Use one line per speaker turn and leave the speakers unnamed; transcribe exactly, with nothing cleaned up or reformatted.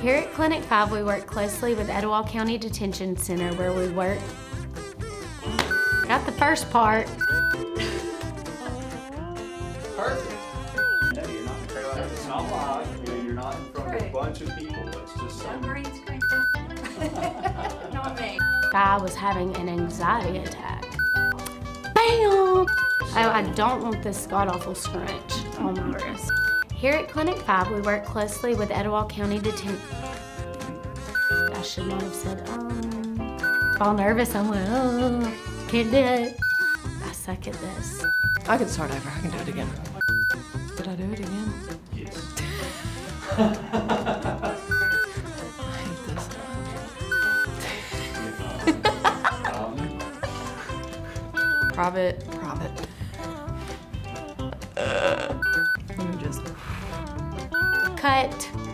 Here at Clinic five, we work closely with Etowah County Detention Center, where we work. Got the first part.
Perfect. No, you're not in front of, it's not live. You know, you're not in front of a bunch of people. It's just some
green screen. Not me.
Guy was having an anxiety attack. Bam! Oh, I don't want this god-awful scrunch on my wrist. Here at Clinic five, we work closely with Etowah County Detention. I should not have said, um. All nervous, I'm like, oh, can't do it. I suck at this.
I can start over, I can do it again. Did I do it again?
Yes.
I hate this. Private, private. Uh, let me just.
Cut.